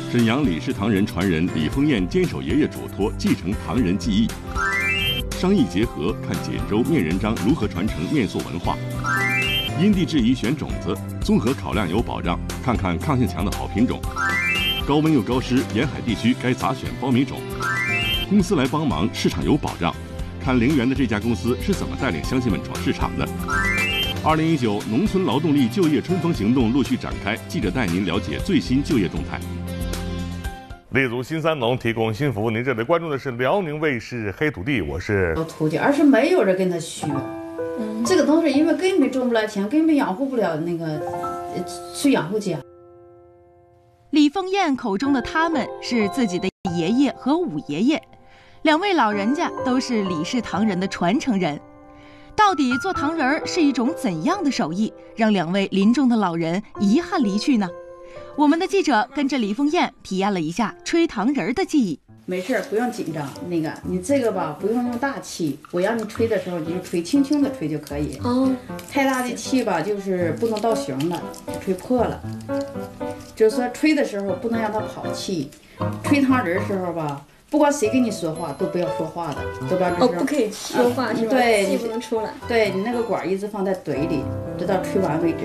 沈阳李氏唐人传人李凤燕坚守爷爷嘱托，继承唐人技艺。商艺结合，看锦州面人张如何传承面塑文化。因地制宜选种子，综合考量有保障，看看抗性强的好品种。高温又高湿，沿海地区该咋选苞米种？公司来帮忙，市场有保障。看陵园的这家公司是怎么带领乡亲们闯市场的。2019农村劳动力就业春风行动陆续展开，记者带您了解最新就业动态。 立足新三农，提供新服务。您这里关注的是辽宁卫视黑土地，我是土地，而是没有人跟他学。这个东西因为根本挣不来钱，根本养活不了那个去养活家。 李凤燕口中的他们是自己的爷爷和五爷爷，两位老人家都是李氏唐人的传承人。到底做糖人儿是一种怎样的手艺，让两位临终的老人遗憾离去呢？我们的记者跟着李凤燕体验了一下吹糖人儿的技艺。 没事，不用紧张。那个你这个吧，不用用大气，我让你吹的时候你就吹，轻轻的吹就可以。太大的气吧，就是不能到形了，吹破了。就是说吹的时候不能让它跑气。吹糖人的时候吧，不管谁跟你说话，都不要说话的，都不要不可以说话是吧？ 对， 气不能出来。 对你那个管一直放在嘴里，直到吹完为止。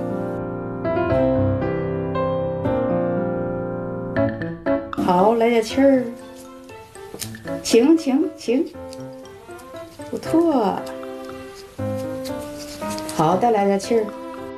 好，来点气儿。停，不错。好，再来点气儿。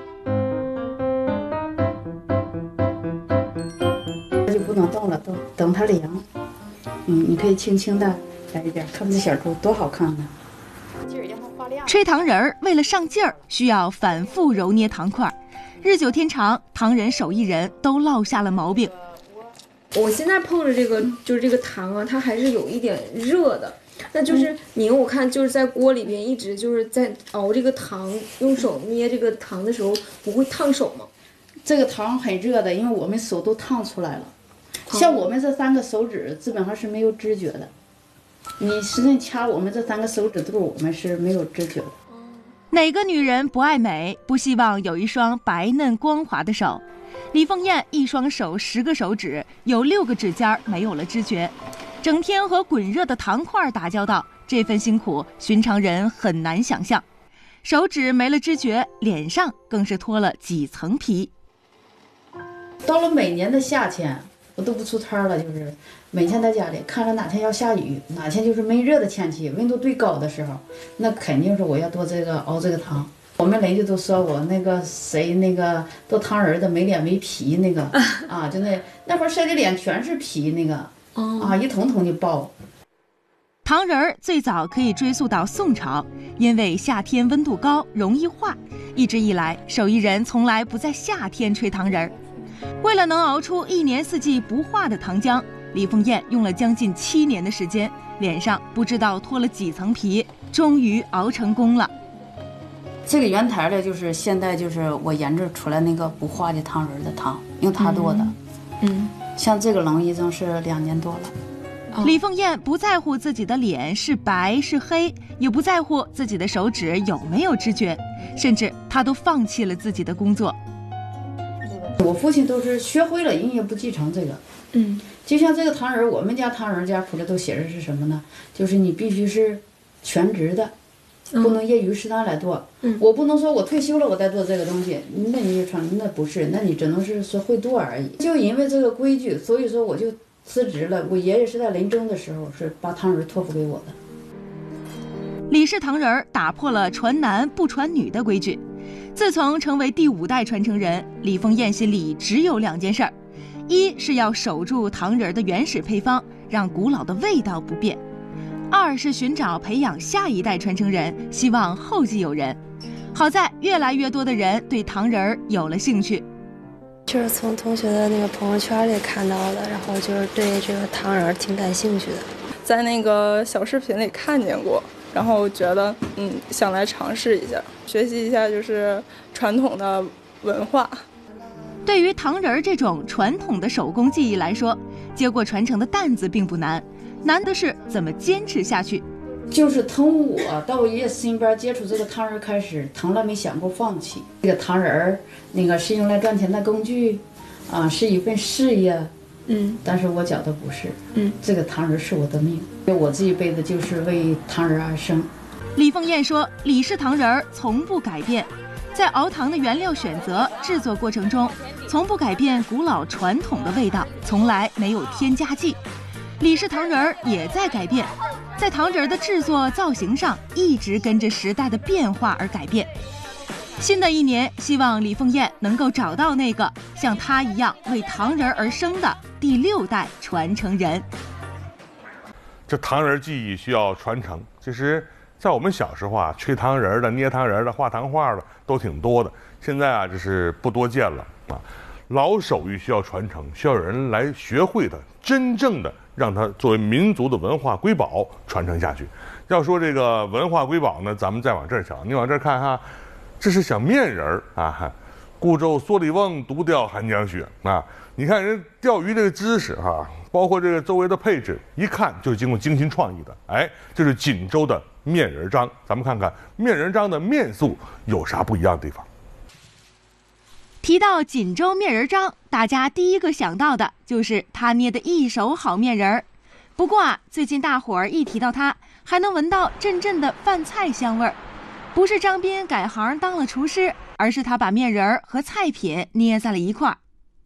就不能动了，等它凉。你可以轻轻的来一点，看这小猪多好看呢。 吹糖人儿为了上劲儿，需要反复揉捏糖块，日久天长，唐人手艺人都落下了毛病。 我现在碰着这个就是这个糖啊，它还是有一点热的。那就是您我看就是在锅里边一直就是在熬这个糖，用手捏这个糖的时候不会烫手吗？ 这个糖很热的，因为我们手都烫出来了。像我们这3个手指基本上是没有知觉的，你使劲掐我们这3个手指肚，我们是没有知觉的。 哪个女人不爱美，不希望有一双白嫩光滑的手？李凤燕一双手10个手指，有6个指尖没有了知觉，整天和滚热的糖块打交道，这份辛苦寻常人很难想象。手指没了知觉，脸上更是脱了几层皮。 到了每年的夏天，我都不出摊了，就是每天在家里看着哪天要下雨，哪天就是闷热的天气，温度最高的时候，那肯定是我要做这个熬这个糖。我们邻居都说我那个谁那个做糖人的没脸没皮那个啊，就那会儿晒的脸全是皮那个啊，一桶桶的爆。 糖人儿最早可以追溯到宋朝，因为夏天温度高容易化，一直以来手艺人从来不在夏天吹糖人儿。为了能熬出1年4季不化的糖浆，李凤燕用了将近7年的时间，脸上不知道脱了几层皮，终于熬成功了。 这个原材料就是现在就是我研制出来那个不化的糖人的糖，用它做的。像这个冷已经是2年多了。 李凤燕不在乎自己的脸是白是黑，也不在乎自己的手指有没有知觉，甚至她都放弃了自己的工作。 我父亲都是学会了，人也不继承这个。就像这个糖人，我们家糖人家谱里都写着是什么呢？就是你必须是全职的，不能业余适当来做。我不能说我退休了我再做这个东西，那你就成那不是，那你只能是说会做而已。就因为这个规矩，所以说我就辞职了。我爷爷是在临终的时候是把糖人托付给我的。 李氏糖人打破了传男不传女的规矩。自从成为第5代传承人，李凤燕心里只有2件事儿：一是要守住糖人的原始配方，让古老的味道不变；二是寻找培养下一代传承人，希望后继有人。好在越来越多的人对糖人有了兴趣。 就是从同学的那个朋友圈里看到的，然后就是对这个糖人挺感兴趣的， 在那个小视频里看见过，然后觉得想来尝试一下，学习一下就是传统的文化。 对于糖人这种传统的手工技艺来说，接过传承的担子并不难，难的是怎么坚持下去。 就是从我到我爷爷身边接触这个糖人开始，从来没想过放弃。这个糖人那个是用来赚钱的工具，是一份事业， 但是我觉得不是，这个糖人是我的命，我这一辈子就是为糖人而生。 李凤燕说，李氏糖人从不改变，在熬糖的原料选择、制作过程中，从不改变古老传统的味道，从来没有添加剂。李氏糖人也在改变，在糖人的制作造型上，一直跟着时代的变化而改变。新的一年，希望李凤燕能够找到那个像她一样为糖人而生的第6代传承人。 这糖人技艺需要传承。其实，在我们小时候啊，吹糖人的、捏糖人的、画糖画的都挺多的。现在啊，这是不多见了啊。老手艺需要传承，需要有人来学会它，真正的让它作为民族的文化瑰宝传承下去。要说这个文化瑰宝呢，咱们再往这儿瞧，你往这儿看哈。这是小面人儿啊，孤舟蓑笠翁，独钓寒江雪啊！你看人钓鱼这个姿势哈，包括这个周围的配置，一看就是经过精心创意的。哎，这是锦州的面人张，咱们看看面人张的面塑有啥不一样的地方。 提到锦州面人张，大家第一个想到的就是他捏的一手好面人儿。不过啊，最近大伙儿一提到他，还能闻到阵阵的饭菜香味儿。不是张斌改行当了厨师，而是他把面人儿和菜品捏在了一块儿。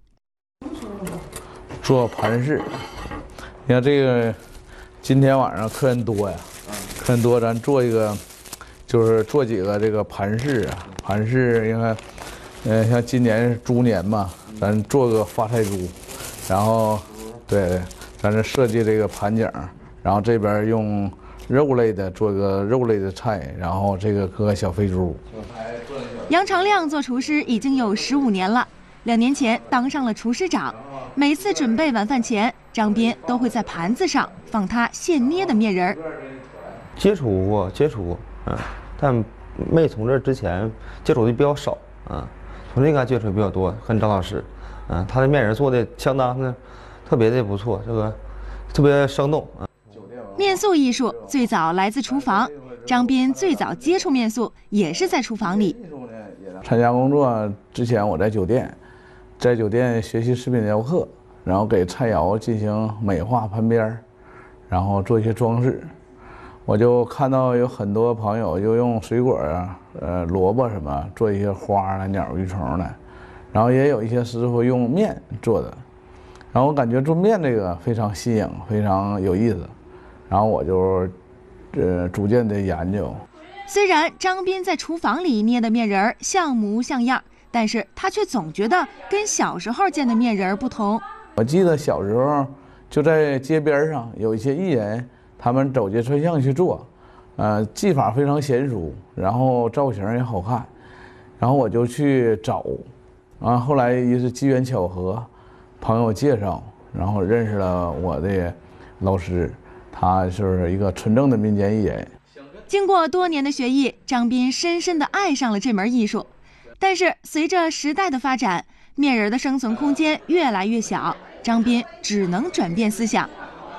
做盘饰，你看这个，今天晚上客人多呀，客人多，咱做一个，就是做几个这个盘饰啊，盘饰你看，像今年是猪年嘛，咱做个发菜猪，然后，对，咱这设计这个盘景，然后这边用。肉类的做个肉类的菜，然后这个搁小肥猪。 杨长亮做厨师已经有15年了，2年前当上了厨师长。每次准备晚饭前，张斌都会在盘子上放他现捏的面人儿。 接触过，但没从这之前接触的比较少从这个接触比较多，跟张老师，他的面人做的相当的特别的不错，这个特别生动面塑艺术最早来自厨房，张斌最早接触面塑也是在厨房里。 参加工作之前，我在酒店学习食品雕刻，然后给菜肴进行美化盘边，然后做一些装饰。我就看到有很多朋友就用水果啊、萝卜什么做一些花啊、鸟、鱼虫的，然后也有一些师傅用面做的，然后我感觉做面这个非常新颖，非常有意思。然后我就，逐渐的研究。 虽然张斌在厨房里捏的面人儿像模像样，但是他却总觉得跟小时候见的面人儿不同。 我记得小时候就在街边上有一些艺人，他们走街串巷去做，技法非常娴熟，然后造型也好看，然后我就去找，后来也是机缘巧合，朋友介绍，然后认识了我的老师。他是一个纯正的民间艺人。 经过多年的学艺，张斌深深地爱上了这门艺术。但是随着时代的发展，面人的生存空间越来越小，张斌只能转变思想。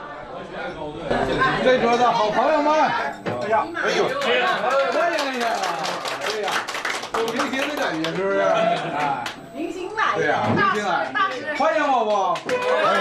这桌的好朋友们，哎呀，欢迎一下，对呀，有明星的感觉是不是？哎， 明星来， 对呀，明星来，欢迎我不？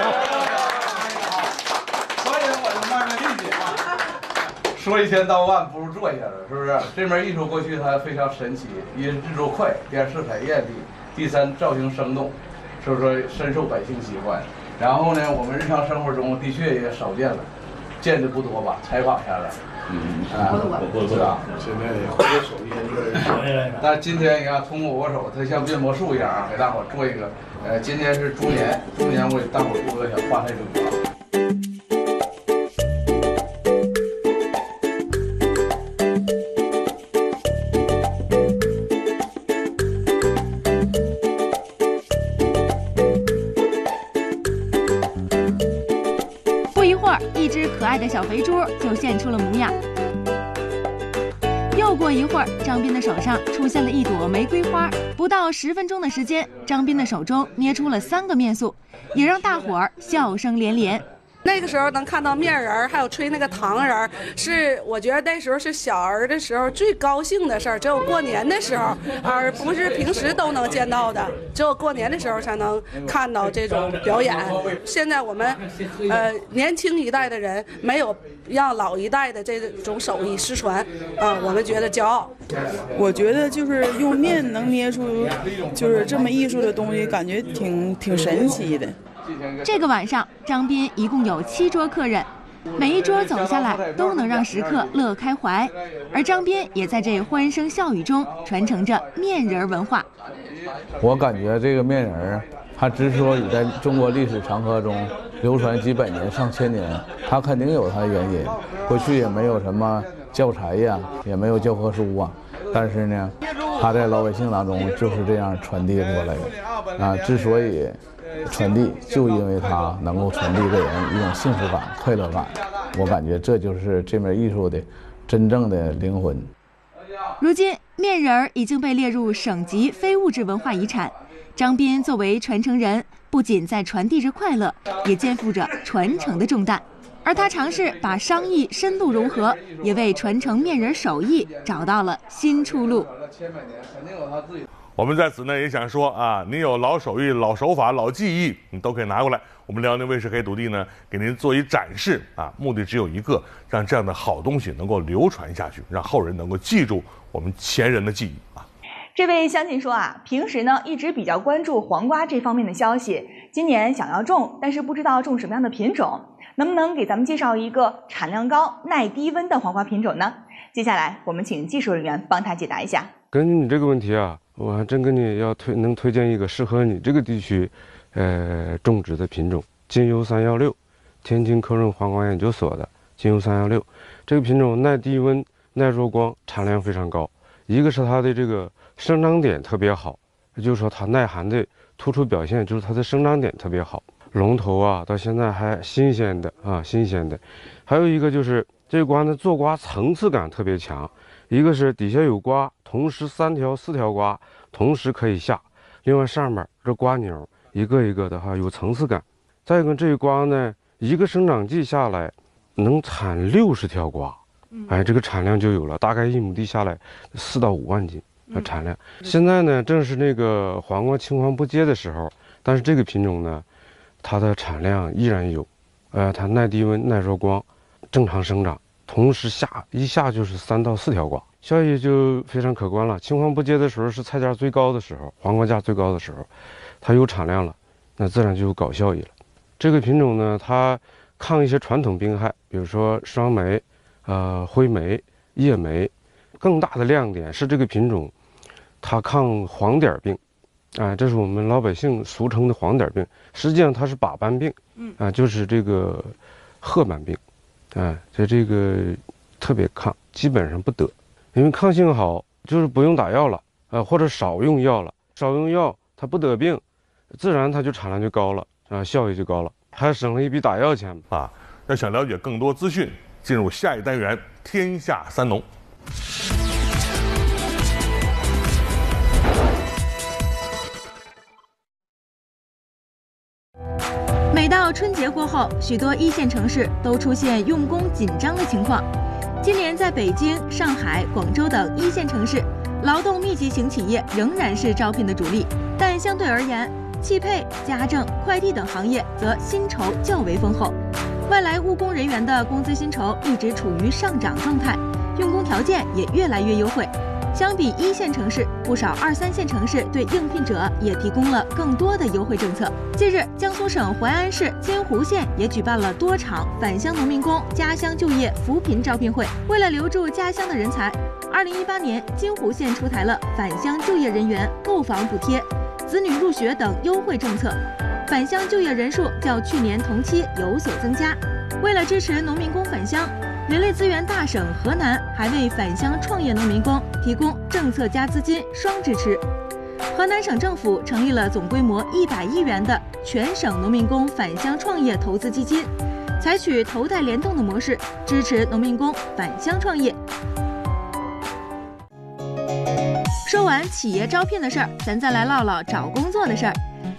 欢迎我的慢慢理解啊！说1000道万不如做一下子，是不是？这门艺术过去它非常神奇，一是制作快，第二色彩艳丽，第三造型生动，所以说深受百姓喜欢。然后呢，我们日常生活中的确也少见了，见的不多吧？采访下来，是吧？现在也手艺但是今天你看，通过我手，它像变魔术一样啊，给大伙做一个。今天是猪年，我给大伙做个小花菜猪啊。 一只可爱的小肥猪就现出了模样。又过一会儿，张斌的手上出现了一朵玫瑰花。不到10分钟的时间，张斌的手中捏出了3个面塑，也让大伙儿笑声连连。 那个时候能看到面人，还有吹那个糖人，是我觉得那时候是小儿的时候最高兴的事儿，只有过年的时候，而不是平时都能见到的，只有过年的时候才能看到这种表演。现在我们年轻一代的人没有让老一代的这种手艺失传我们觉得骄傲。 我觉得就是用面能捏出就是这么艺术的东西，感觉挺神奇的。 这个晚上，张斌一共有7桌客人，每一桌走下来都能让食客乐开怀，而张斌也在这欢声笑语中传承着面人文化。 我感觉这个面人，它之所以在中国历史长河中流传几百年、上千年，它肯定有它的原因。过去也没有什么教材呀，也没有教科书啊，但是呢，它在老百姓当中就是这样传递过来的之所以传递，就因为它能够传递给人一种幸福感、快乐感。我感觉这就是这门艺术的真正的灵魂。 如今，面人已经被列入省级非物质文化遗产。张斌作为传承人，不仅在传递着快乐，也肩负着传承的重担。而他尝试把商艺深度融合，也为传承面人手艺找到了新出路。 我们在此呢也想说您有老手艺、老手法、老技艺，你都可以拿过来，我们辽宁卫视黑土地呢给您做一展示目的只有一个，让这样的好东西能够流传下去，让后人能够记住我们前人的记忆这位乡亲说平时呢一直比较关注黄瓜这方面的消息，今年想要种，但是不知道种什么样的品种，能不能给咱们介绍一个产量高、耐低温的黄瓜品种呢？接下来我们请技术人员帮他解答一下。 根据你这个问题我还真跟你能推荐一个适合你这个地区种植的品种，金优316，天津科润黄瓜研究所的金优316。这个品种耐低温、耐弱光，产量非常高。一个是它的这个生长点特别好，也就是说它耐寒的突出表现就是它的生长点特别好，龙头到现在还新鲜的新鲜的。还有一个就是这个瓜呢做瓜层次感特别强，一个是底下有瓜，同时3条4条瓜同时可以下，另外上面这瓜钮一个一个的有层次感。再一个这个瓜呢一个生长季下来能产60条瓜，这个产量就有了，大概1亩地下来4到5万斤的产量。现在呢正是那个黄瓜青黄不接的时候，但是这个品种呢它的产量依然有，它耐低温、耐弱光，正常生长，同时一下就是3到4条瓜，效益就非常可观了。青黄不接的时候是菜价最高的时候，黄瓜价最高的时候，它有产量了，那自然就有高效益了。这个品种呢它抗一些传统病害，比如说霜霉、灰霉、叶霉。更大的亮点是这个品种它抗黄点病，这是我们老百姓俗称的黄点病，实际上它是把斑病，就是这个褐斑病，这个特别抗，基本上不得，因为抗性好，就是不用打药了，或者少用药了，少用药它不得病，自然它就产量就高了，效益就高了，还省了一笔打药钱要想了解更多资讯，进入下一单元《天下三农》。 每到春节过后，许多一线城市都出现用工紧张的情况。今年在北京、上海、广州等一线城市，劳动密集型企业仍然是招聘的主力，但相对而言，汽配、家政、快递等行业则薪酬较为丰厚。外来务工人员的工资薪酬一直处于上涨状态，用工条件也越来越优惠。相比一线城市，不少2、3线城市对应聘者也提供了更多的优惠政策。近日，江苏省淮安市金湖县也举办了多场返乡农民工家乡就业扶贫招聘会。为了留住家乡的人才，2018年金湖县出台了返乡就业人员购房补贴、子女入学等优惠政策，返乡就业人数较去年同期有所增加。为了支持农民工返乡，人力资源大省河南还为返乡创业农民工提供政策加资金双支持。河南省政府成立了总规模100亿元的全省农民工返乡创业投资基金，采取头贷联动的模式支持农民工返乡创业。说完企业招聘的事儿，咱再来唠唠找工作的事儿。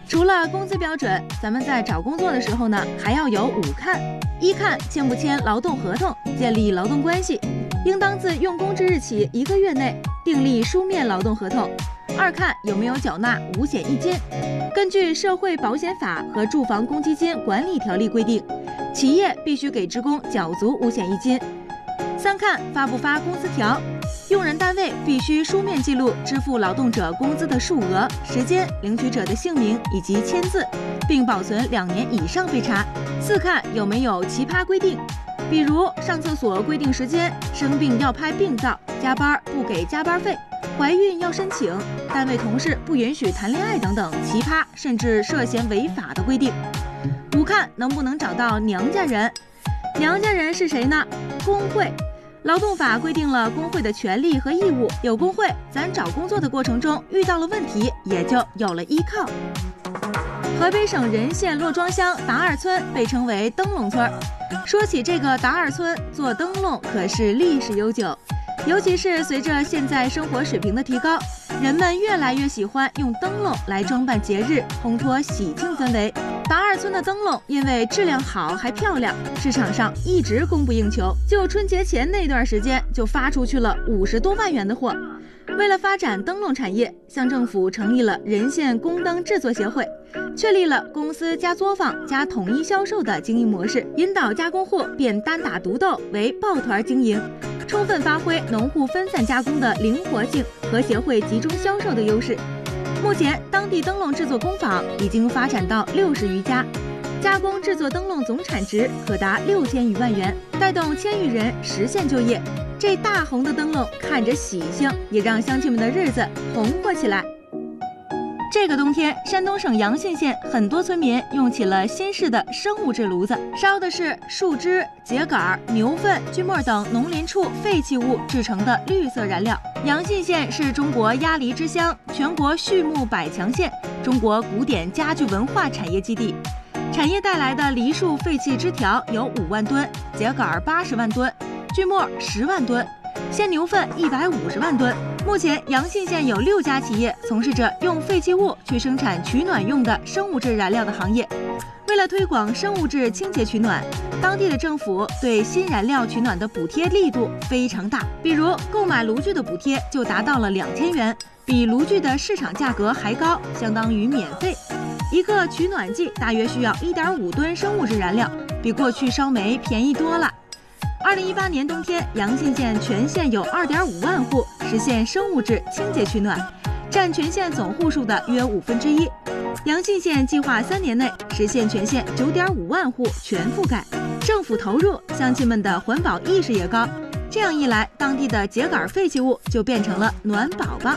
除了工资标准，咱们在找工作的时候呢，还要有5看。1看签不签劳动合同，建立劳动关系，应当自用工之日起1个月内订立书面劳动合同。2看有没有缴纳五险一金。根据社会保险法和住房公积金管理条例规定，企业必须给职工缴足五险一金。3看发不发工资条，用人单位必须书面记录支付劳动者工资的数额、时间、领取者的姓名以及签字，并保存2年以上被查。4看有没有奇葩规定，比如上厕所规定时间、生病要拍病照、加班不给加班费、怀孕要申请、单位同事不允许谈恋爱等等奇葩甚至涉嫌违法的规定。5看能不能找到娘家人。娘家人是谁呢？工会。劳动法规定了工会的权利和义务，有工会，咱找工作的过程中遇到了问题，也就有了依靠。河北省任县骆庄乡达二村被称为灯笼村。说起这个达二村，做灯笼可是历史悠久，尤其是随着现在生活水平的提高，人们越来越喜欢用灯笼来装扮节日，烘托喜庆氛围。达二村的灯笼因为质量好还漂亮，市场上一直供不应求，就春节前那段时间就发出去了50多万元的货。为了发展灯笼产业，乡政府成立了任县宫灯制作协会，确立了公司加作坊加统一销售的经营模式，引导加工户变单打独斗为抱团经营，充分发挥农户分散加工的灵活性和协会集中销售的优势。目前，当地灯笼制作工坊已经发展到60余家，加工制作灯笼总产值可达6000余万元，带动1000余人实现就业。这大红的灯笼看着喜庆，也让乡亲们的日子红火起来。这个冬天，山东省阳信县很多村民用起了新式的生物质炉子，烧的是树枝、秸秆、牛粪、锯末等农林处废弃物制成的绿色燃料。阳信县是中国鸭梨之乡，全国畜牧百强县，中国古典家具文化产业基地。产业带来的梨树废弃枝条有5万吨，秸秆80万吨，锯末10万吨，鲜牛粪150万吨。目前，阳信县有6家企业从事着用废弃物去生产取暖用的生物质燃料的行业。为了推广生物质清洁取暖，当地的政府对新燃料取暖的补贴力度非常大。比如，购买炉具的补贴就达到了2000元，比炉具的市场价格还高，相当于免费。一个取暖剂大约需要1.5吨生物质燃料，比过去烧煤便宜多了。2018年冬天，阳信县全县有2.5万户实现生物质清洁取暖，占全县总户数的约1/5。阳信县计划3年内实现全县9.5万户全覆盖。政府投入，乡亲们的环保意识也高，这样一来，当地的秸秆废弃物就变成了暖宝宝。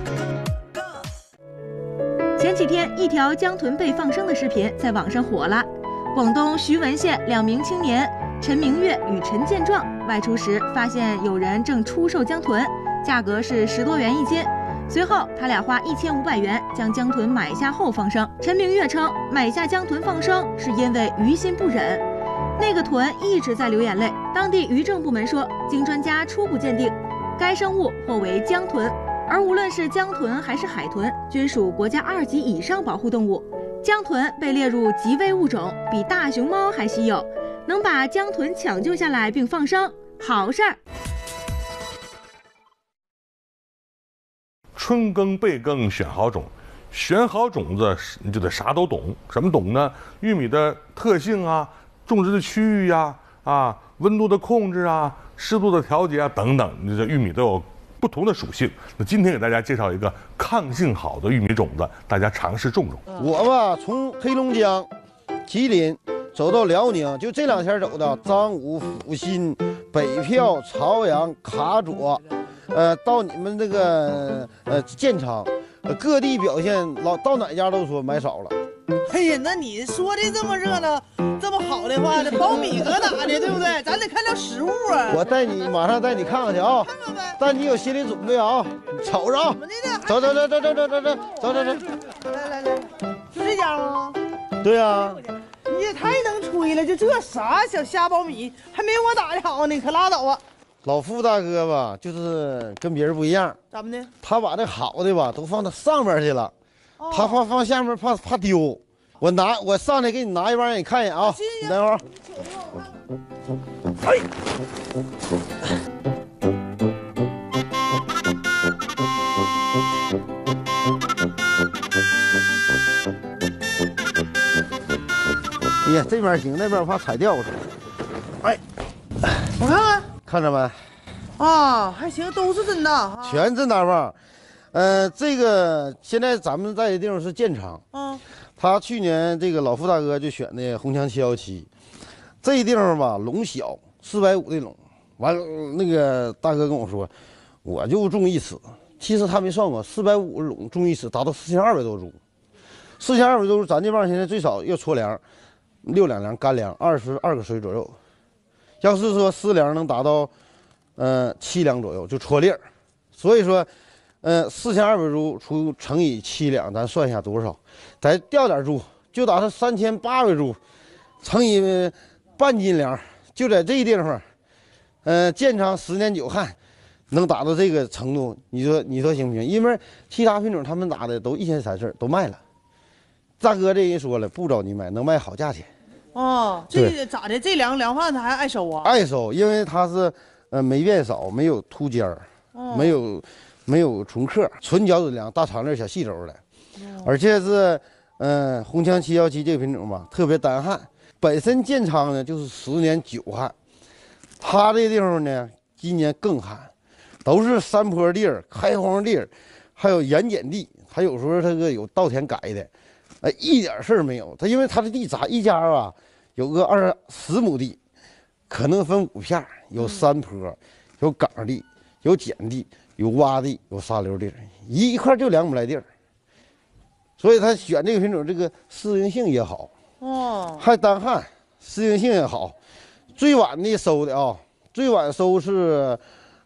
前几天，一条江豚被放生的视频在网上火了。广东徐闻县2名青年陈明月与陈建壮外出时，发现有人正出售江豚，价格是10多元1斤。随后，他俩花1500元将江豚买下后放生。陈明月称，买下江豚放生是因为于心不忍，那个豚一直在流眼泪。当地渔政部门说，经专家初步鉴定，该生物或为江豚，而无论是江豚还是海豚，均属国家2级以上保护动物。江豚被列入极危物种，比大熊猫还稀有。能把江豚抢救下来并放生，好事儿。 春耕备耕选好种，选好种子你就得啥都懂。什么懂呢？玉米的特性啊，种植的区域呀，温度的控制啊，湿度的调节啊等等，这玉米都有不同的属性。那今天给大家介绍一个抗性好的玉米种子，大家尝试种种。 我吧，从黑龙江、吉林走到辽宁，就这2天走的，张武、阜新、北票、朝阳、卡左，到你们这个建昌，各地表现到哪家都说买少了。 哎呀，那你说的这么热闹，这么好的话，这苞米搁哪呢？对不对？咱得看到实物啊！ 我马上带你看看去啊！看看呗。但你有心理准备啊！瞅着啊！走。 来，就这家吗？ 对呀。 你也太能吹了，就这啥小虾苞米，还没我打的好呢，可拉倒吧。 老傅大哥吧，就是跟别人不一样。 怎么的？ 他把这好的吧都放到上面去了， 它放下面怕丢。我上来给你拿一包让你看一眼啊，你等会儿。哎。哎呀，这边行，那边我怕踩掉了。哎， 我看看， 看着没？ 啊，还行，都是真的， 全真大棒。这个现在咱们在的地方是建厂。他去年这个老傅大哥就选的红墙717，这地方吧笼小，450的笼。完了，那个大哥跟我说，我就种1尺。其实他没算过，450笼种1尺达到4200多株。4200多株，咱这帮现在最少要搓粮，6两粮干粮，22个水左右。要是说湿粮能达到7两左右，就搓粒儿。所以说，4200株乘以7两，咱算一下多少？再调点株，就打算3800株，乘以半斤粮，就在这地方，建厂10年9旱，能达到这个程度，你说行不行？因为其他品种他们打的都1钱3事都卖了，大哥这人说了，不找你买，能卖好价钱。 哦，这咋的？这粮饭他还爱收啊？ 爱收，因为它是霉变少，没有秃尖儿，没有纯壳，纯角质粮，大长粒小细轴的，而且是红墙717这个品种吧，特别单旱。本身建仓呢就是10年9旱，它这地方呢今年更旱，都是山坡地儿、开荒地儿，还有盐碱地，还有时候这个有稻田改的，一点事儿没有。它因为它的地咋一家啊，有个10亩地，可能分5片，有山坡，有岗地，有碱地。有洼地，有沙溜地，一块就2亩来地儿，所以他选这个品种，这个适应性也好，还单旱，适应性也好。最晚的收的啊，最晚收是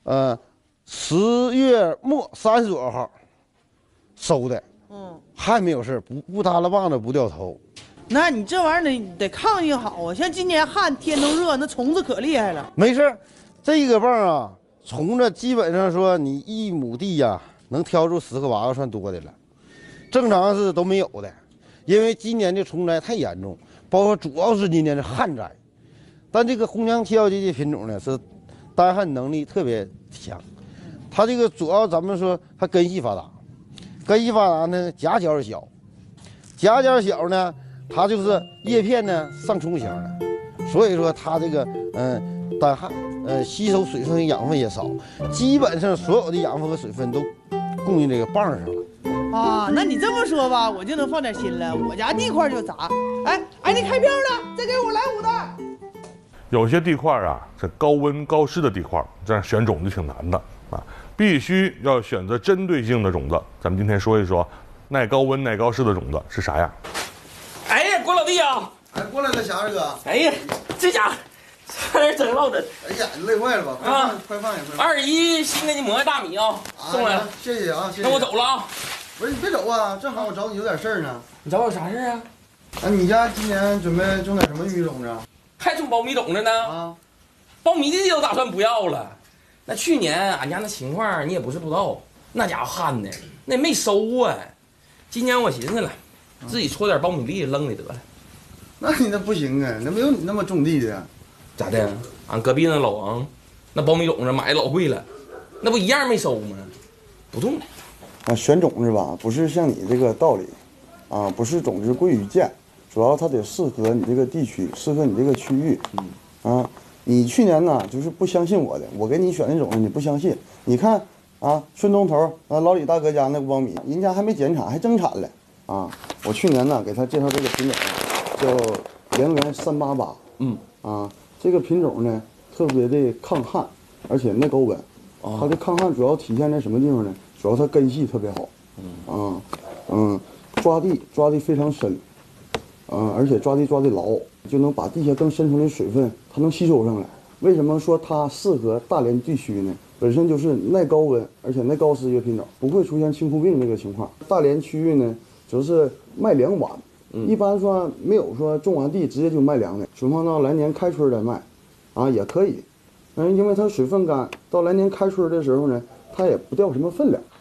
10月末30多号收的，还没有事，不耷拉棒子不掉头。 那你这玩意儿得抗性好啊，像今年旱天都热，那虫子可厉害了。 没事，这个棒啊。虫子基本上说，你1亩地呀，能挑出10个8个算多的了，正常是都没有的，因为今年的虫灾太严重，包括主要是今年的旱灾。但这个红墙717这品种呢，是单旱能力特别强，它这个主要咱们说它根系发达呢，夹角小，夹角小呢，它就是叶片呢上冲型的，所以说它这个单旱。吸收水分和养分也少，基本上所有的养分和水分都供应这个棒上了。 啊，那你这么说吧，我就能放点心了。我家地块就杂，哎，你开票了，再给我来5袋。 有些地块啊，这高温高湿的地块，这样选种子挺难的啊，必须要选择针对性的种子。咱们今天说一说耐高温耐高湿的种子是啥样。 哎呀，郭老弟啊！ 哎，过来了，霞儿哥。 哎呀，这家伙。差点整落的， 哎呀，你累坏了吧？快放一块。 二姨新给你磨的大米啊，送来了， 谢谢啊，谢谢。 那我走了啊。 不是你别走啊，正好我找你有点事儿呢。 你找我有啥事儿啊？ 你家今年准备种点什么玉米种子？ 还种苞米种子呢？啊，苞米的地都打算不要了。那去年俺家那情况你也不是不知道，那家伙旱的，那也没收啊。今年我寻思了，自己搓点苞米粒扔里得了。 那你那不行啊，那没有你那么种地的。 咋的？俺隔壁那老王，那苞米种子买的老贵了，那不一样没收吗？不种了。 选种子吧，不是像你这个道理，不是种子贵与贱，主要它得适合你这个地区，适合你这个区域。你去年呢就是不相信我的，我给你选那种子你不相信。你看顺东头老李大哥家那苞米，人家还没减产，还增产了我去年呢给他介绍这个品种叫联元388，这个品种呢特别的抗旱，而且耐高温。它的抗旱主要体现在什么地方呢？主要它根系特别好，抓地非常深，而且抓地抓的牢，就能把地下更深层的水分它能吸收上来。为什么说它适合大连地区呢？本身就是耐高温而且耐高湿一个品种，不会出现青枯病这个情况。大连区域呢则是卖粮晚。一般说没有说种完地直接就卖粮的，存放到来年开春再卖，也可以。因为它水分干，到来年开春的时候呢，它也不掉什么分量。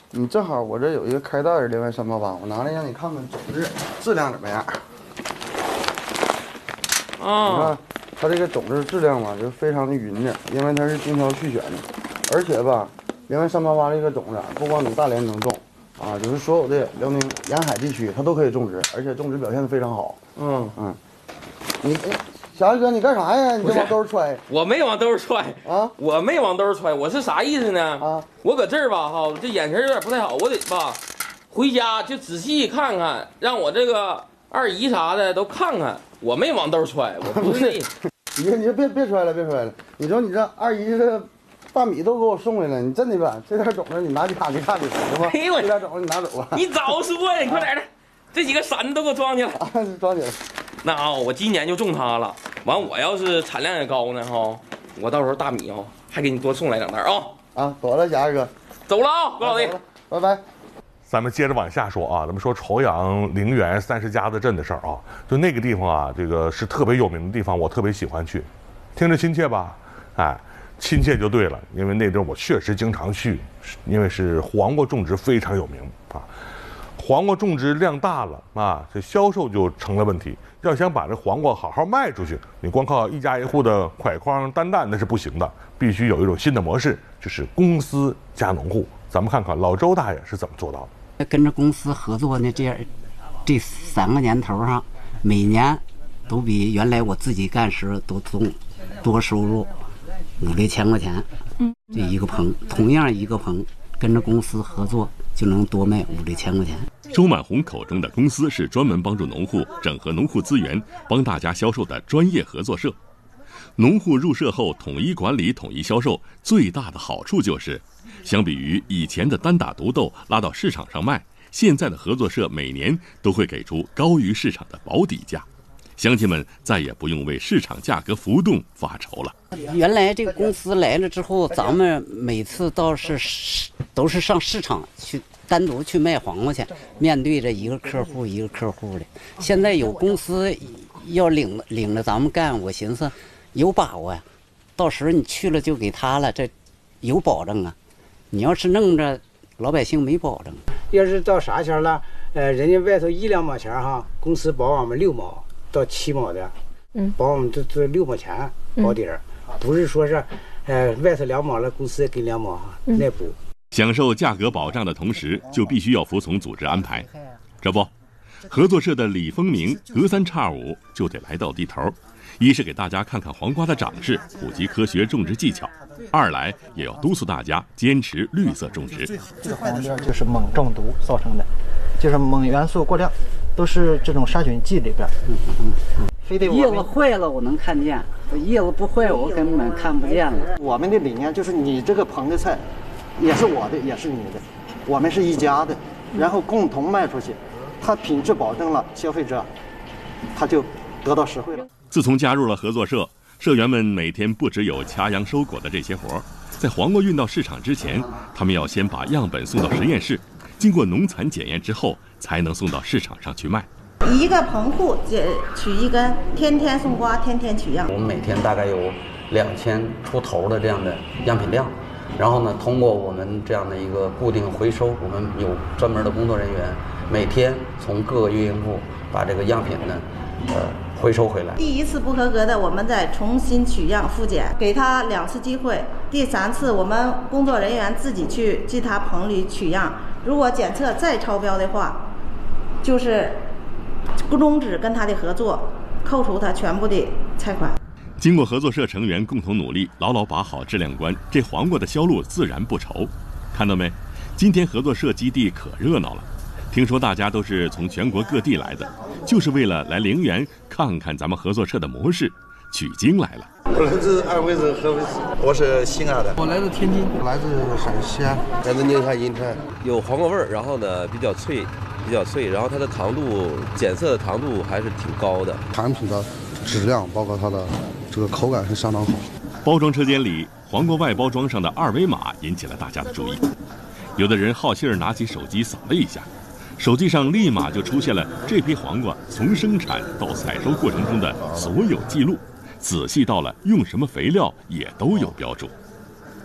你正好我这有一个开袋的另外388，我拿来让你看看种子质量怎么样。你看它这个种子质量吧，就非常的匀的，因为它是精挑细选的，而且吧，另外388这个种子不光你大连能种啊，就是所有的辽宁沿海地区它都可以种植，而且种植表现的非常好。你小二哥，你干啥呀？你这往兜里揣？ 我没往兜里揣啊， 我没往兜里揣，我是啥意思呢？啊，我搁这儿吧，哈，这眼神有点不太好，我得吧，回家就仔细看看，让我这个二姨啥的都看看。我没往兜揣，我不是那。 你就别揣了，别揣了。你说你这二姨这大米都给我送回来，你真的吧？这点种子你拿家给看看，行吗？这点种子你拿走吧。 你早说呀！你快点的，这几个馓子都给我装起来。 装起来。 那啊，我今年就种它了。完，我要是产量也高呢，哈，我到时候大米哈还给你多送来2袋啊。 啊，走了，贾二哥， 走了啊，郭老弟， 拜拜。 咱们接着往下说啊，咱们说朝阳陵园30家子镇的事儿啊，就那个地方啊，这个是特别有名的地方，我特别喜欢去，听着亲切吧？哎，亲切就对了，因为那阵我确实经常去，因为是黄瓜种植非常有名啊，黄瓜种植量大了啊，这销售就成了问题。要想把这黄瓜好好卖出去，你光靠一家一户的挎筐担担那是不行的，必须有一种新的模式，就是公司加农户。咱们看看老周大爷是怎么做到的。 跟着公司合作呢，这3个年头上，每年都比原来我自己干时都多收入5、6千块钱。这一个棚，同样一个棚，跟着公司合作就能多卖5、6千块钱。 周满红口中的公司是专门帮助农户整合农户资源、帮大家销售的专业合作社。农户入社后统一管理、统一销售，最大的好处就是，相比于以前的单打独斗拉到市场上卖，现在的合作社每年都会给出高于市场的保底价，乡亲们再也不用为市场价格浮动发愁了。 原来这个公司来了之后，咱们每次都是上市场去单独去卖黄瓜去，面对着一个客户一个客户的。现在有公司要领着咱们干，我寻思有把握呀，到时候你去了就给他了，这有保证啊。你要是弄着老百姓没保证。 要是到啥钱了，人家外头1、2毛钱哈，公司保我们6毛到7毛的，保我们这6毛钱保底儿，不是说是，外头2毛了，公司也给2毛哈，那不。 享受价格保障的同时，就必须要服从组织安排。这不，合作社的李丰明隔3差5就得来到地头，一是给大家看看黄瓜的长势，普及科学种植技巧；二来也要督促大家坚持绿色种植。 最坏的就是锰中毒造成的，就是锰元素过量，都是这种杀菌剂里边。非得叶子坏了我能看见，叶子不坏我根本看不见了。 我们的理念就是你这个棚的菜也是我的，也是你的，我们是一家的，然后共同卖出去，它品质保证了，消费者他就得到实惠了。 自从加入了合作社，社员们每天不只有掐秧收果的这些活，在黄瓜运到市场之前，他们要先把样本送到实验室，经过农残检验之后，才能送到市场上去卖。 一个棚户取一根，天天送瓜，天天取样。 我们每天大概有2000出头的这样的样品量，然后呢，通过我们这样的一个固定回收，我们有专门的工作人员，每天从各个运营部把这个样品呢，回收回来。 第一次不合格的，我们再重新取样复检，给他2次机会。第3次，我们工作人员自己去进他棚里取样，如果检测再超标的话，就是终止跟他的合作，扣除他全部的菜款。 经过合作社成员共同努力，牢牢把好质量关，这黄瓜的销路自然不愁。看到没？今天合作社基地可热闹了。听说大家都是从全国各地来的，就是为了来陵园看看咱们合作社的模式，取经来了。 我来自安徽省合肥市，我是西安的。 我来自天津， 我来自陕西安，来自宁夏银川。 有黄瓜味儿，然后呢比较脆，然后它的糖度检测的糖度还是挺高的。 产品的质量包括它的这个口感是相当好。 包装车间里，黄瓜外包装上的2维码引起了大家的注意。有的人好心儿拿起手机扫了一下，手机上立马就出现了这批黄瓜从生产到采收过程中的所有记录，仔细到了用什么肥料也都有标注。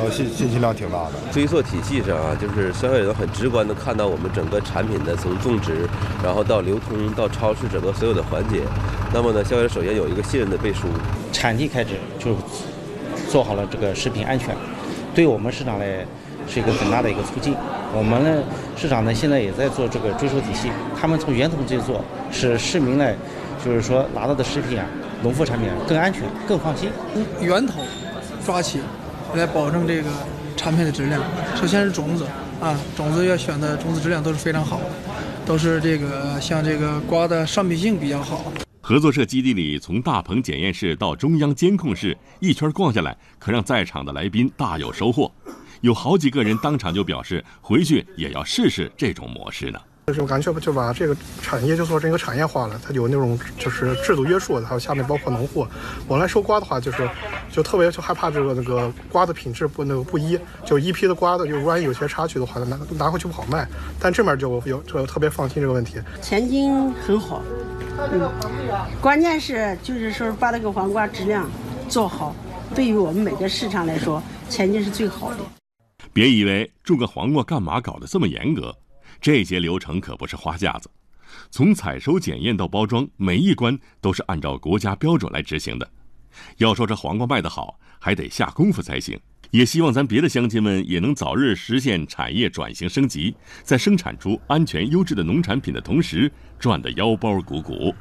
信息量挺大的。 追溯体系上啊，就是消费者很直观的看到我们整个产品的从种植，然后到流通到超市整个所有的环节。那么呢，消费者首先有一个信任的背书。 产地开支就做好了这个食品安全，对我们市场来是一个很大的一个促进。我们呢市场呢现在也在做这个追溯体系，他们从源头去做，使市民呢就是说拿到的食品啊，农副产品更安全、更放心。 源头抓起，来保证这个产品的质量。首先是种子啊，种子要选的种子质量都是非常好的，都是这个像这个瓜的商品性比较好。 合作社基地里，从大棚检验室到中央监控室，一圈逛下来，可让在场的来宾大有收获。有好几个人当场就表示，回去也要试试这种模式呢。 就感觉就把这个产业就做成一个产业化了，它有那种就是制度约束的，还有下面包括农户。我来收瓜的话，就特别就害怕那个瓜的品质不一，就一批的瓜的，就万一有些差距的话，拿回去不好卖。但这边就特别放心这个问题。 前景很好，关键是就是说把这个黄瓜质量做好，对于我们每个市场来说，前景是最好的。 别以为种个黄瓜干嘛搞得这么严格。这些流程可不是花架子，从采收检验到包装，每一关都是按照国家标准来执行的。要说这黄瓜卖得好，还得下功夫才行。也希望咱别的乡亲们也能早日实现产业转型升级，在生产出安全优质的农产品的同时，赚得腰包鼓鼓。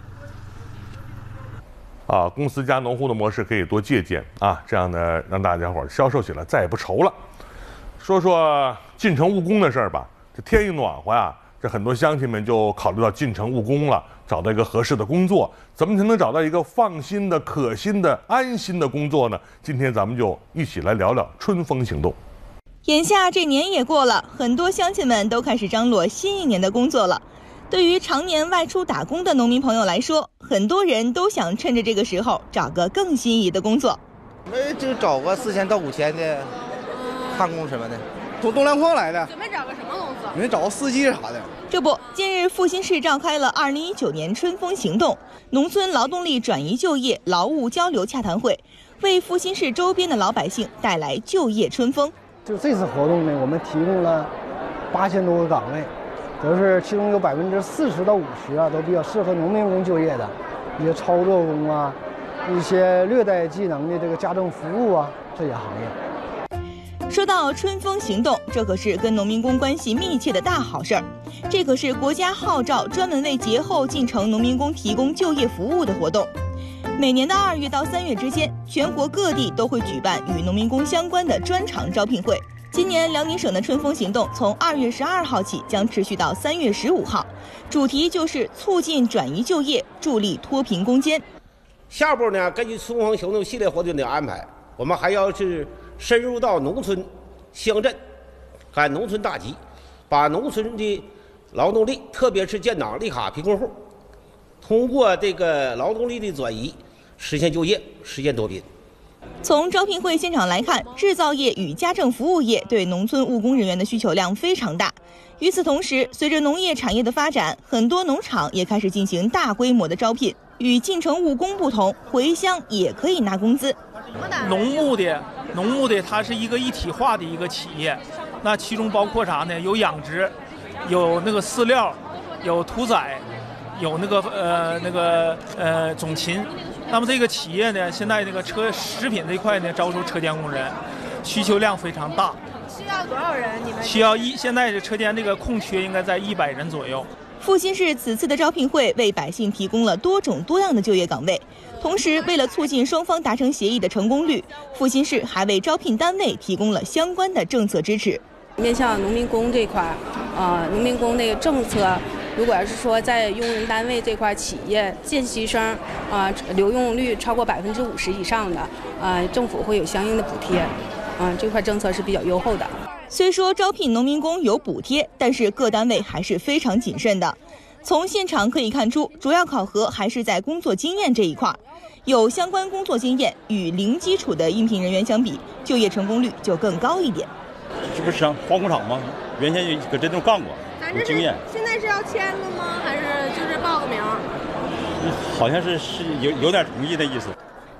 公司加农户的模式可以多借鉴啊，这样呢让大家伙销售起来再也不愁了。说说进城务工的事儿吧。这天一暖和呀，这很多乡亲们就考虑到进城务工了，找到一个合适的工作。怎么才能找到一个放心的、可心的、安心的工作呢？今天咱们就一起来聊聊春风行动。 眼下这年也过了，很多乡亲们都开始张罗新一年的工作了。对于常年外出打工的农民朋友来说，很多人都想趁着这个时候找个更心仪的工作。 就找个4000到5000的看工什么的。 从东粮矿来的， 准备找个什么工作？ 准备找个司机啥的。 这不，近日阜新市召开了2019年春风行动农村劳动力转移就业劳务交流洽谈会，为阜新市周边的老百姓带来就业春风。 就这次活动呢，我们提供了8000多个岗位，都是其中有40%到50%啊，都比较适合农民工就业的，一些操作工啊，一些略带技能的这个家政服务啊这些行业。 说到春风行动，这可是跟农民工关系密切的大好事儿。这可是国家号召专门为节后进城农民工提供就业服务的活动。每年的2月到3月之间，全国各地都会举办与农民工相关的专场招聘会。今年辽宁省的春风行动从2月12号起将持续到3月15号，主题就是促进转移就业，助力脱贫攻坚。 下步呢，根据春风行动系列活动的安排，我们还要是深入到农村、乡镇，赶农村大集，把农村的劳动力，特别是建档立卡贫困户，通过这个劳动力的转移，实现就业，实现脱贫。 从招聘会现场来看，制造业与家政服务业对农村务工人员的需求量非常大。与此同时，随着农业产业的发展，很多农场也开始进行大规模的招聘。与进城务工不同，回乡也可以拿工资。 农牧的它是一个一体化的一个企业，那其中包括啥呢？有养殖，有那个饲料，有屠宰，有那个种禽。那么这个企业呢，现在那个食品这一块呢，招收车间工人，需求量非常大。 需要多少人？你们需要现在这车间这个空缺应该在100人左右。 阜新市此次的招聘会为百姓提供了多种多样的就业岗位，同时为了促进双方达成协议的成功率，阜新市还为招聘单位提供了相关的政策支持。 面向农民工这块，农民工那个政策，如果要是说在用人单位这块，企业见习生留用率超过50%以上的，政府会有相应的补贴，这块政策是比较优厚的。 虽说招聘农民工有补贴，但是各单位还是非常谨慎的。从现场可以看出，主要考核还是在工作经验这一块，有相关工作经验与零基础的应聘人员相比，就业成功率就更高一点。 这不是化工厂吗？原先就搁这地方干过，有经验。 现在是要签了吗？还是就是报个名？ 好像是有点同意的意思。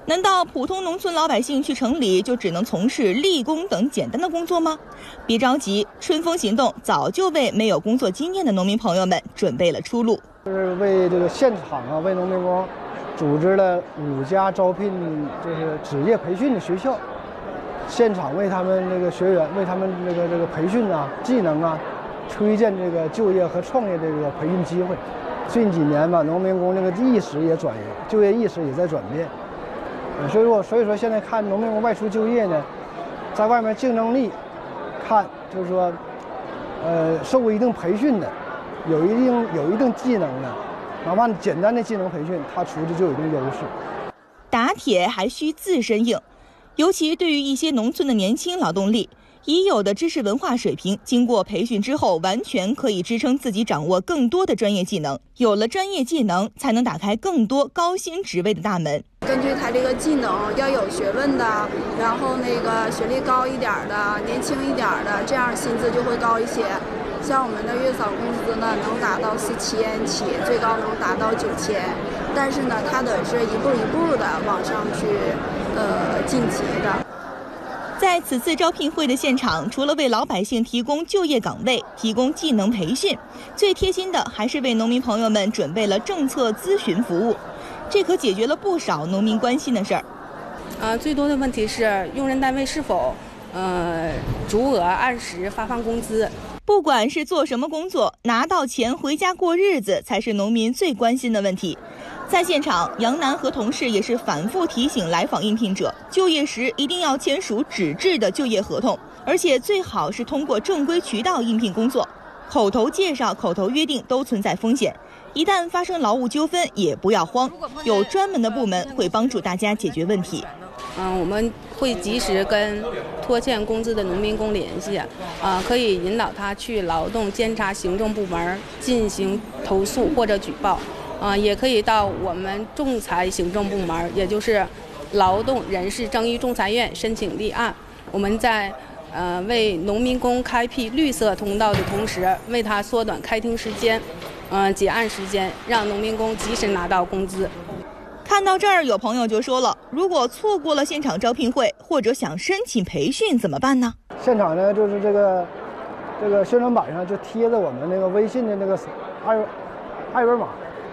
难道普通农村老百姓去城里就只能从事力工等简单的工作吗？别着急，春风行动早就为没有工作经验的农民朋友们准备了出路。 就是为这个现场啊，为农民工组织了5家招聘就是职业培训的学校，现场为他们这个学员为他们这个培训啊、技能啊，推荐这个就业和创业这个培训机会。最近几年吧，农民工这个意识也转移，就业意识也在转变。所以说现在看农民工外出就业呢，在外面竞争力看，就是说，受过一定培训的，有一定技能的，哪怕简单的技能培训，他出去就有一定优势。 打铁还需自身硬，尤其对于一些农村的年轻劳动力，已有的知识文化水平，经过培训之后，完全可以支撑自己掌握更多的专业技能。有了专业技能，才能打开更多高薪职位的大门。 根据他这个技能，要有学问的，然后那个学历高一点的，年轻一点的，这样薪资就会高一些。像我们的月嫂工资呢，能达到4000起，最高能达到9000。但是呢，它得是一步一步的往上去晋级的。 在此次招聘会的现场，除了为老百姓提供就业岗位、提供技能培训，最贴心的还是为农民朋友们准备了政策咨询服务。这可解决了不少农民关心的事儿。 最多的问题是用人单位是否足额按时发放工资。 不管是做什么工作，拿到钱回家过日子才是农民最关心的问题。在现场，杨楠和同事也是反复提醒来访应聘者，就业时一定要签署纸质的就业合同，而且最好是通过正规渠道应聘工作。口头介绍、口头约定都存在风险，一旦发生劳务纠纷也不要慌，有专门的部门会帮助大家解决问题。 我们会及时跟拖欠工资的农民工联系，可以引导他去劳动监察行政部门进行投诉或者举报，也可以到我们仲裁行政部门，也就是劳动人事争议仲裁院申请立案。我们在为农民工开辟绿色通道的同时，为他缩短开庭时间，结案时间，让农民工及时拿到工资。 看到这儿，有朋友就说了，如果错过了现场招聘会，或者想申请培训怎么办呢？ 现场呢，就是这个宣传板上就贴着我们那个微信的那个二维码，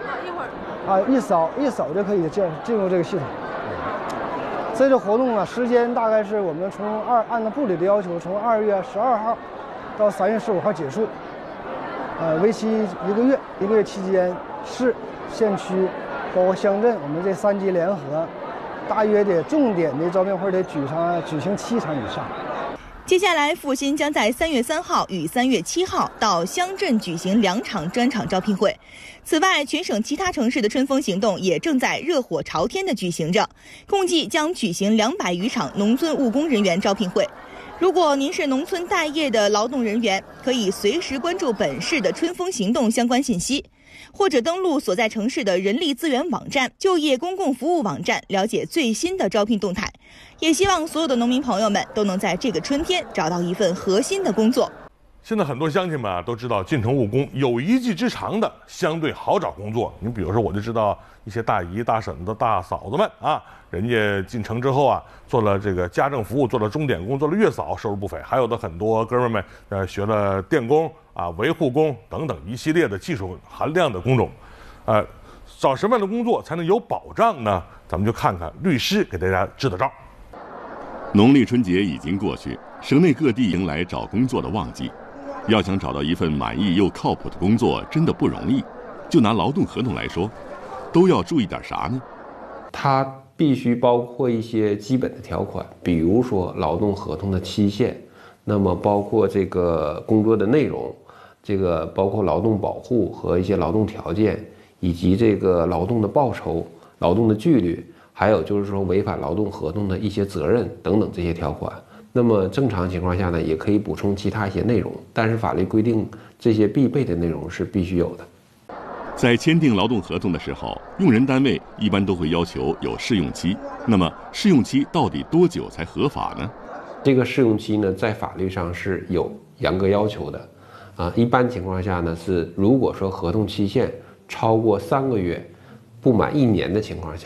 一扫就可以进入这个系统。这个活动啊，时间大概是我们按照部里的要求，从2月12号到3月15号结束，为期1个月。1个月期间，市、县区包括乡镇，我们这3级联合，大约的重点的招聘会得举行7场以上。 接下来，复兴将在3月3号与3月7号到乡镇举行2场专场招聘会。此外，全省其他城市的春风行动也正在热火朝天地举行着，共计将举行200余场农村务工人员招聘会。如果您是农村待业的劳动人员，可以随时关注本市的春风行动相关信息，或者登录所在城市的人力资源网站、就业公共服务网站，了解最新的招聘动态。也希望所有的农民朋友们都能在这个春天找到一份核心的工作。 现在很多乡亲们都知道进城务工有一技之长的相对好找工作。你比如说，我就知道一些大姨、大婶子、大嫂子们人家进城之后做了这个家政服务，做了钟点工，做了月嫂，收入不菲。还有的很多哥们们学了电工维护工等等一系列的技术含量的工种。找什么样的工作才能有保障呢？咱们就看看律师给大家支的招。 农历春节已经过去，省内各地迎来找工作的旺季。要想找到一份满意又靠谱的工作，真的不容易。就拿劳动合同来说，都要注意点啥呢？ 它必须包括一些基本的条款，比如说劳动合同的期限，那么包括这个工作的内容，这个包括劳动保护和一些劳动条件，以及这个劳动的报酬、劳动的纪律，还有就是说违反劳动合同的一些责任等等这些条款。那么正常情况下呢，也可以补充其他一些内容，但是法律规定这些必备的内容是必须有的。 在签订劳动合同的时候，用人单位一般都会要求有试用期。那么试用期到底多久才合法呢？ 这个试用期呢，在法律上是有严格要求的。一般情况下呢，是如果说合同期限超过3个月，不满1年的情况下，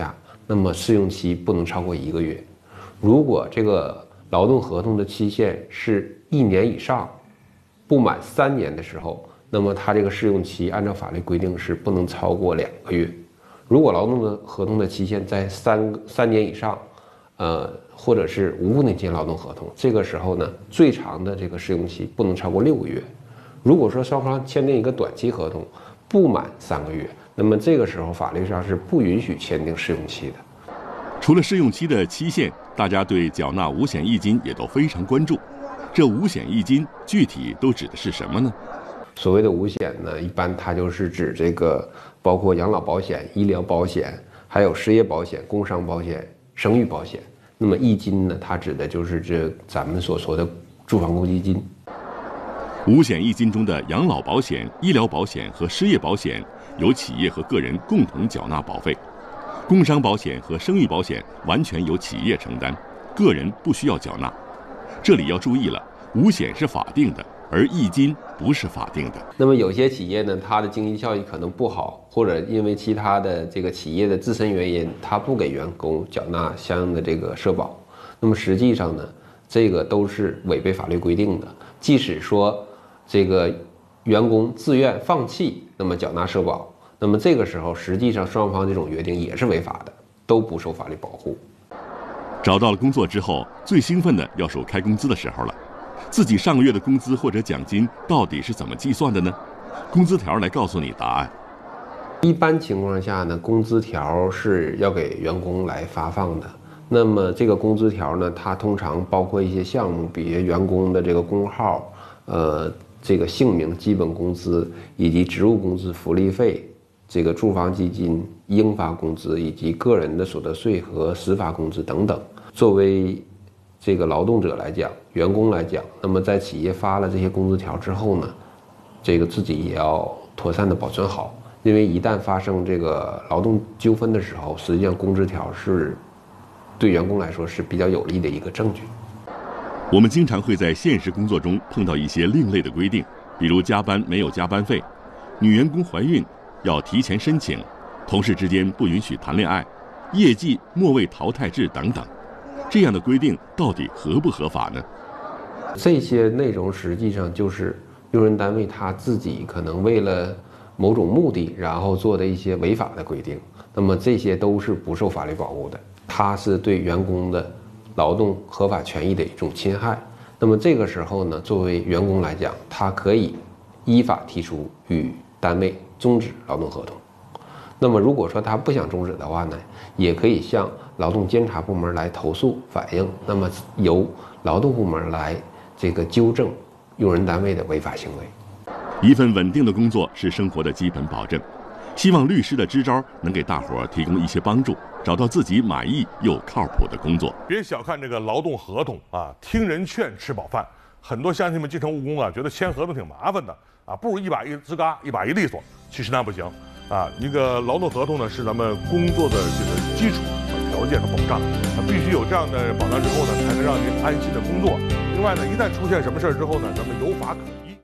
那么试用期不能超过1个月。如果这个劳动合同的期限是1年以上，不满3年的时候，那么它这个试用期按照法律规定是不能超过2个月。如果劳动的合同的期限在3年以上，或者是无固定期劳动合同，这个时候呢，最长的这个试用期不能超过6个月。如果说双方签订一个短期合同，不满3个月，那么这个时候法律上是不允许签订试用期的。 除了试用期的期限，大家对缴纳五险一金也都非常关注。这五险一金具体都指的是什么呢？ 所谓的五险呢，一般它就是指这个包括养老保险、医疗保险，还有失业保险、工伤保险、生育保险。那么一金呢，它指的就是咱们所说的住房公积金。 五险一金中的养老保险、医疗保险和失业保险由企业和个人共同缴纳保费，工伤保险和生育保险完全由企业承担，个人不需要缴纳。这里要注意了，五险是法定的，而一金不是法定的。 那么有些企业呢，它的经济效益可能不好，或者因为其他的这个企业的自身原因，它不给员工缴纳相应的这个社保。那么实际上呢，这个都是违背法律规定的。即使说这个员工自愿放弃，那么缴纳社保，那么这个时候实际上双方这种约定也是违法的，都不受法律保护。 找到了工作之后，最兴奋的要数开工资的时候了。自己上个月的工资或者奖金到底是怎么计算的呢？工资条来告诉你答案。 一般情况下呢，工资条是要给员工来发放的。那么这个工资条呢，它通常包括一些项目，比如员工的这个工号、这个姓名、基本工资以及职务工资、福利费、这个住房基金、应发工资以及个人的所得税和实发工资等等。作为这个劳动者来讲，员工来讲，那么在企业发了这些工资条之后呢，这个自己也要妥善的保存好，因为一旦发生这个劳动纠纷的时候，实际上工资条是对员工来说是比较有利的一个证据。 我们经常会在现实工作中碰到一些另类的规定，比如加班没有加班费，女员工怀孕要提前申请，同事之间不允许谈恋爱，业绩末位淘汰制等等。这样的规定到底合不合法呢？ 这些内容实际上就是用人单位他自己可能为了某种目的，然后做的一些违法的规定。那么这些都是不受法律保护的，它是对员工的劳动合法权益的一种侵害。那么这个时候呢，作为员工来讲，他可以依法提出与单位终止劳动合同。那么如果说他不想终止的话呢，也可以向劳动监察部门来投诉反映，那么由劳动部门来这个纠正用人单位的违法行为。 一份稳定的工作是生活的基本保证，希望律师的支招能给大伙儿提供一些帮助，找到自己满意又靠谱的工作。 别小看这个劳动合同啊，听人劝吃饱饭。很多乡亲们进城务工啊，觉得签合同挺麻烦的啊，不如一把一吱嘎，一把一利索。其实那不行啊，一个劳动合同呢是咱们工作的这个基础条件和保障，必须有这样的保障之后呢，才能让您安心的工作。另外呢，一旦出现什么事儿之后呢，咱们有法可依。